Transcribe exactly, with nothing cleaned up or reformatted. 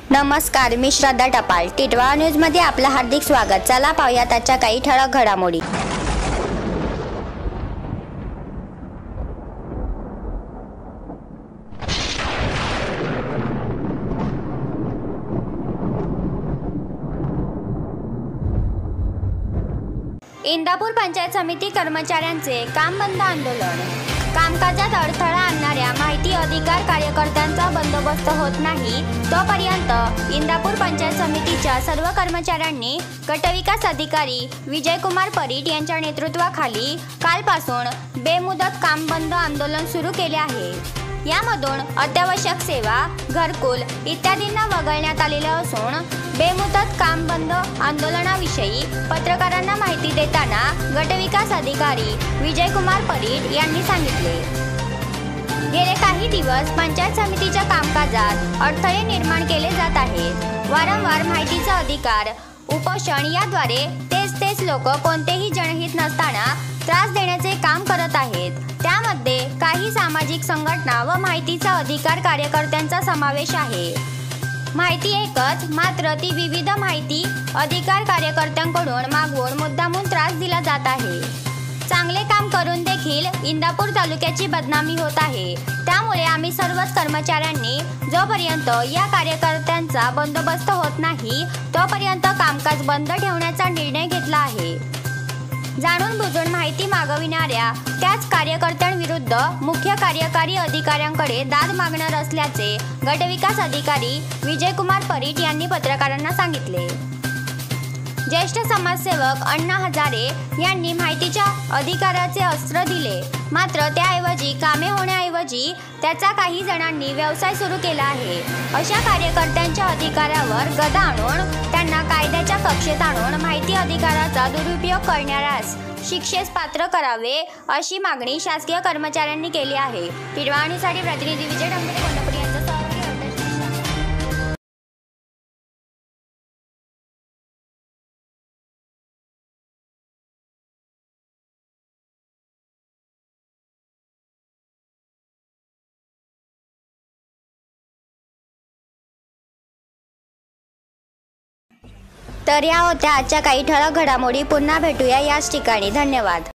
नमस्कार, मी श्रद्धा टपाल. टिटवाळा न्यूज मध्ये आपलं हार्दिक स्वागत. चला पाहूया त्याच्या काही ठळक घडामोडी. इंदापूर पंचायत समिती कर्मचाऱ्यांचे काम बंद आंदोलन. कामकाजात अडथळा आणणाऱ्या माहिती अधिकार कार्यकर्त्यांचा बंदोबस्त होत नाही तोपर्यंत इंदापूर पंचायत समितीच्या सर्व कर्मचाऱ्यांनी गटविकास अधिकारी विजयकुमार परीट यांच्या नेतृत्वाखाली कालपासून बेमुदत काम बंद आंदोलन सुरू केले आहे. यामधून अत्यावश्यक सेवा, घरकुल इत्यादींना वगळण्यात आलेलं असून बेमुदत काम बंद आंदोलनाविषयी पत्रकारांना माहिती देताना गटविकास अधिकारी विजयकुमार परीट यांनी सांगितले. गेले काही दिवस पंचायत समितीच्या कामकाजात अडथळे निर्माण केले जात आहेत. वारंवार माहितीचा अधिकार उपोषण याद्वारे तेच तेच लोक कोणतेही जनहित नसताना त्रास देण्याचे काम करत आहेत. त्यामध्ये काही सामाजिक संघटना व माहितीचा अधिकार कार्यकर्त्यांचा समावेश आहे. माहिती एकच, मात्र ती विविध माहिती अधिकार कार्यकर्त्यांकडून मागवून मुद्दामून त्रास दिला जात आहे. चांगले काम करून देखील इंदापूर तालुक्याची बदनामी होत आहे. त्यामुळे आम्ही सर्वच कर्मचाऱ्यांनी जोपर्यंत या कार्यकर्त्यांचा बंदोबस्त होत नाही तोपर्यंत कामकाज बंद ठेवण्याचा निर्णय घेतला आहे. जाणून बुजून माहिती मागविणाऱ्या त्याच कार्यकर्त्यांविरुद्ध मुख्य कार्यकारी अधिकाऱ्यांकडे दाद मागणार असल्याचे गटविकास अधिकारी विजयकुमार परीट यांनी पत्रकारांना सांगितले. ज्येष्ठ समाजसेवक अण्णा हजारे यांनी माहितीच्या अधिकाराचे अस्त्र दिले, मात्र त्याऐवजी कामे होण्याऐवजी त्याचा काही जणांनी व्यवसाय सुरू केला आहे. अशा कार्यकर्त्यांच्या अधिकारावर गदा आणून त्यांना कायद्याच्या कक्षेत आणून माहिती अधिकाराचा दुरुपयोग करणाऱ्यास शिक्षेस पात्र करावे अशी मागणी शासकीय कर्मचाऱ्यांनी केली आहे. टिटवाळासाठी प्रतिनिधी विजय ढमणे कोल्हापूर यांचा सहभागी. तर या होत्या आजच्या काही ठळक घडामोडी. पुन्हा भेटूया याच ठिकाणी. धन्यवाद.